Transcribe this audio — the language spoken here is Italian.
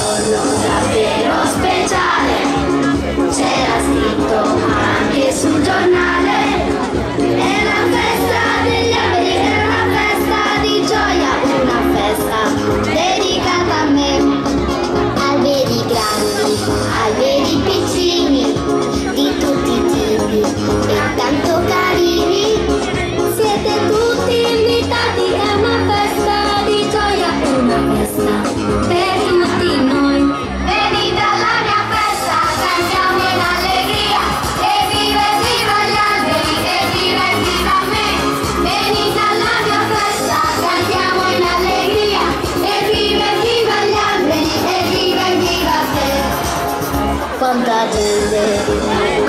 giorno davvero speciale, c'era scritto anche sul giornale. È la festa degli alberi, è una festa di gioia, una festa dedicata a me. Alberi grandi, alberi piccini, di tutti i tipi e tanto carini. Siete tutti invitati, è una festa di gioia, è una festa per tutti noi. Venite alla mia festa, cantiamo in allegria, evviva evviva gli alberi, evviva evviva me. Venite alla mia festa, cantiamo in allegria, evviva evviva gli alberi, evviva evviva te. Quanta gente